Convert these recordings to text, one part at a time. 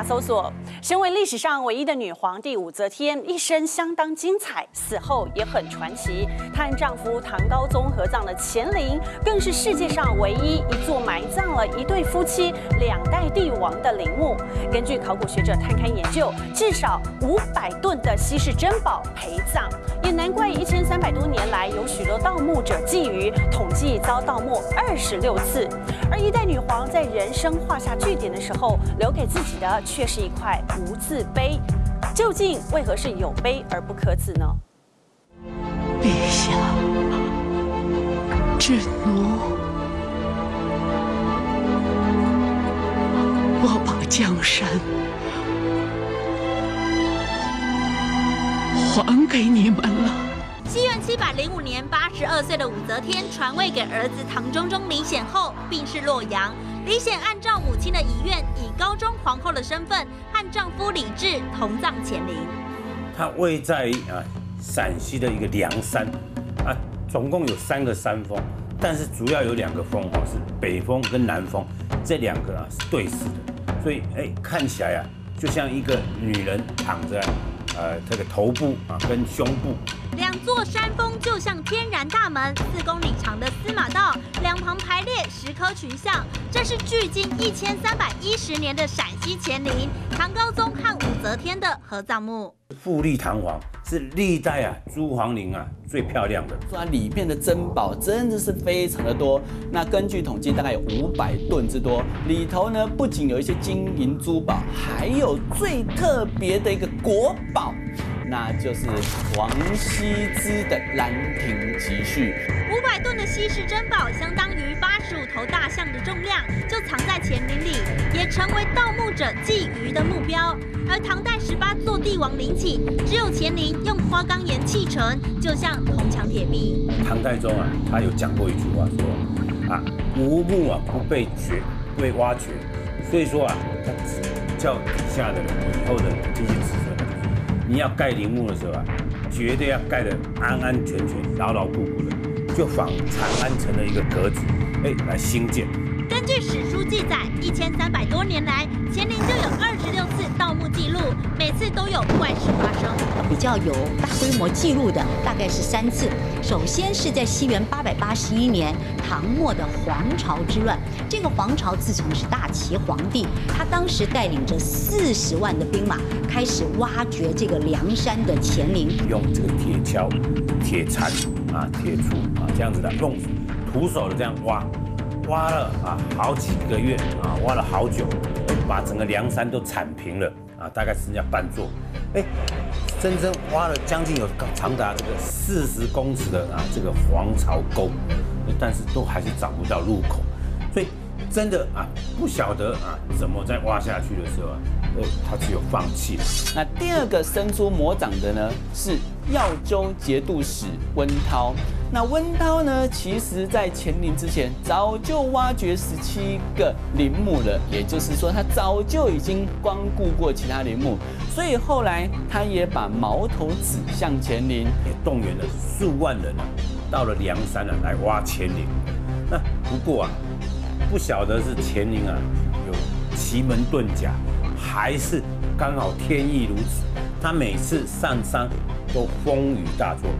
搜索。身为历史上唯一的女皇帝武则天，一生相当精彩，死后也很传奇。她和丈夫唐高宗合葬的乾陵，更是世界上唯一一座埋葬了一对夫妻2代帝王的陵墓。根据考古学者探勘研究，至少500吨的稀世珍宝陪葬，也难怪1300多年来有许多盗墓者觊觎，统计遭盗墓26次。而一代女皇在人生画下句点的时候，留给自己的却是一块无字碑。究竟为何是有碑而不刻字呢？ 陛下，智奴，我把江山还给你们了。 西元705年，82岁的武则天传位给儿子唐中宗李显后，病逝洛阳。李显按照母亲的遗愿，以高宗皇后的身份和丈夫李治同葬乾陵。 它位在陕西的一个凉山总共有3个山峰，但是主要有2个峰是北峰跟南峰，这2个是对视的，所以看起来就像一个女人躺着这个头部跟胸部。 2座山峰就像天然大门，4公里长的司马道，两旁排列10棵群像，这是距今1310年的陕西乾陵，唐高宗和武则天的合葬墓。 富丽堂皇，是历代朱皇陵最漂亮的。 它里面的珍宝真的是非常的多，那根据统计大概有500吨之多，里头呢不仅有一些金银珠宝，还有最特别的一个国宝。那就是王羲之的《兰亭集序》 ，500吨的稀世珍宝相当于85头大象的重量，就藏在乾陵里，也成为盗墓者觊觎的目标。而唐代18座帝王陵寝，只有乾陵用花岗岩砌成，就像铜墙铁壁。 唐太宗他有讲过一句话说无墓不被挖掘，所以说他叫底下的人以后的这些子孙。你要盖陵墓的时候绝对要盖得安安全全、牢牢固固的，就仿长安城的一个格局，来兴建。 根据史书记载，1300多年来，乾陵就有26次盗墓记录，每次都有怪事发生。 比较有大规模记录的大概是3次。首先是在西元881年唐末的黄巢之乱，这个黄巢自称是大齐皇帝，他当时带领着40万的兵马，开始挖掘这个梁山的乾陵， 用这个铁锹、铁铲铁锄这样子的，用徒手的这样挖了好几个月挖了好久，把整个梁山都铲平了大概剩下半座，真正挖了将近有长达这个40公尺的这个黄巢沟，但是都还是找不到入口，所以真的不晓得怎么再挖下去的时候他只有放弃了。 那第2个伸出魔掌的呢是耀州节度使温韬。那温韬呢，其实在乾陵之前早就挖掘17个陵墓了，也就是说他早就已经光顾过其他陵墓，所以后来他也把矛头指向乾陵， 也动员了数万人到了梁山来挖乾陵。那不过不晓得是乾陵有奇门遁甲，还是刚好天意如此，他每次上山都风雨大作，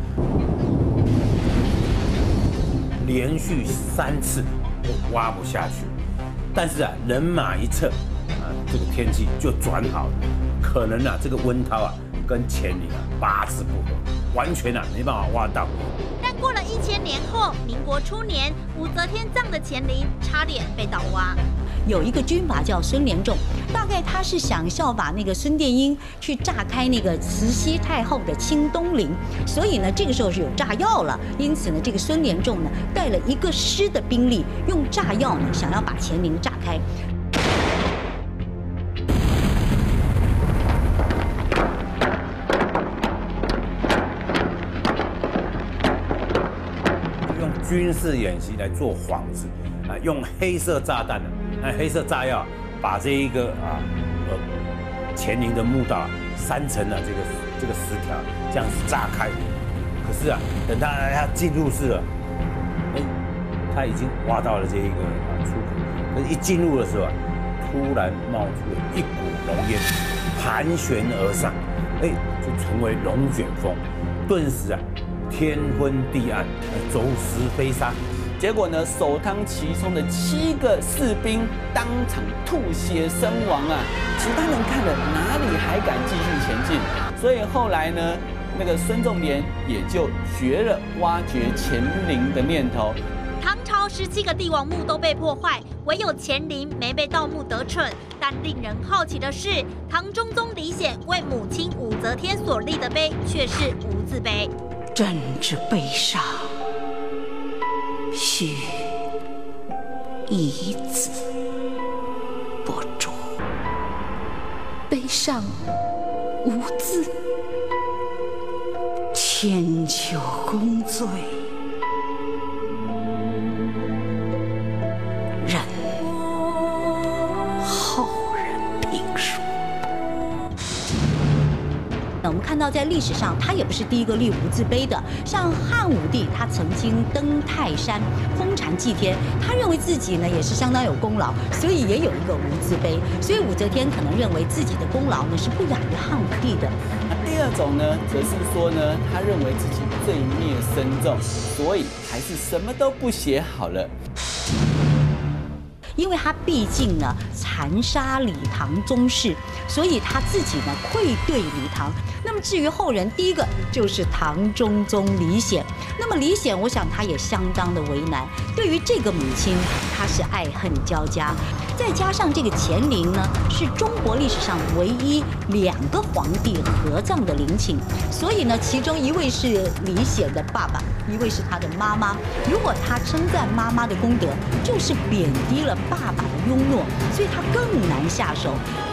连续3次都挖不下去，但是人马一撤这个天气就转好了，可能这个温韬跟乾陵八字不合，完全没办法挖到。 但过了1000年后，民国初年，武则天葬的乾陵差点被盗挖。 有一个军阀叫孙连仲，大概他是想效法那个孙殿英去炸开那个慈禧太后的清东陵，所以呢，这个时候是有炸药了。因此呢，这个孙连仲呢带了1个师的兵力，用炸药呢想要把乾陵炸开。 用军事演习来做幌子用黑色炸弹黑色炸药把这一个乾陵的墓道3层的这个石条这样子炸开。可是等他进入室了，他已经挖到了这一个出口，可是一进入的时候突然冒出了一股浓烟，盘旋而上，就成为龙卷风，顿时啊，天昏地暗，走石飞沙。 结果呢，首当其冲的7个士兵当场吐血身亡啊！其他人看了哪里还敢继续前进？所以后来呢，那个孙仲廉也就绝了挖掘乾陵的念头。 唐朝17个帝王墓都被破坏，唯有乾陵没被盗墓得逞。但令人好奇的是，唐中宗李显为母亲武则天所立的碑却是无字碑。 朕之碑上须一字不著，碑上无字，千秋功罪，任后人评述。 我们看到，在历史上，他也不是第一个立无字碑的。像汉武帝，他曾经登泰山，封禅祭天，他认为自己呢也是相当有功劳，所以也有一个无字碑。所以武则天可能认为自己的功劳呢是不亚于汉武帝的。 那第二种呢，则是说呢，他认为自己罪孽深重，所以还是什么都不写好了。 因为他毕竟呢残杀李唐宗室，所以他自己呢愧对李唐。那么至于后人，第一个就是唐中宗李显。那么李显，我想他也相当的为难，对于这个母亲，他是爱恨交加。再加上这个乾陵呢，是中国历史上唯一2个皇帝合葬的陵寝，所以呢，其中一位是李显的爸爸，一位是他的妈妈。如果他称赞妈妈的功德，就是贬低了爸爸的庸懦，所以他更难下手。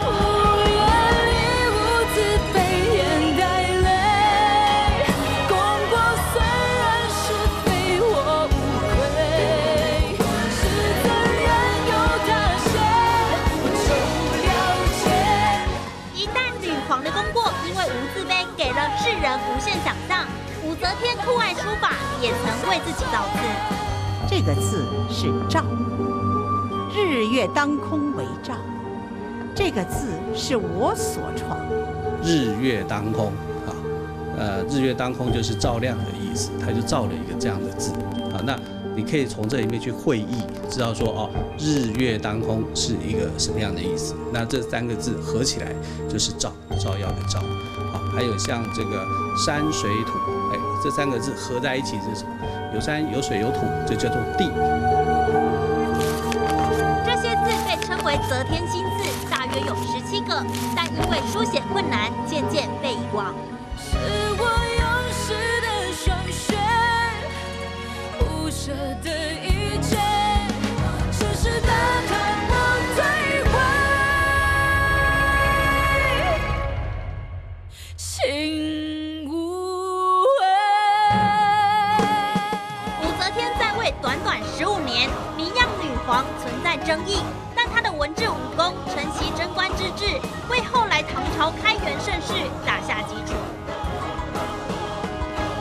世人无限想象，武则天酷爱书法，也曾为自己造字。 这个字是照，日月当空为照。这个字是我所创。 日月当空啊，日月当空就是照亮的意思，他就造了一个这样的字啊。那你可以从这里面去会意，知道说哦，日月当空是一个什么样的意思。那这3个字合起来就是照，照耀的照。还有像这个山水土，这3个字合在一起是什么？有山有水有土，这叫做地。 这些字被称为则天心字，大约有17个，但因为书写困难，渐渐被遗忘。 是我用湿的双血，不舍的一切，世世的看我摧毁。心无悔。 武则天在位短短15年，名扬女皇存在争议，但她的文治武功承袭贞观之治，为后来唐朝开元盛世打下基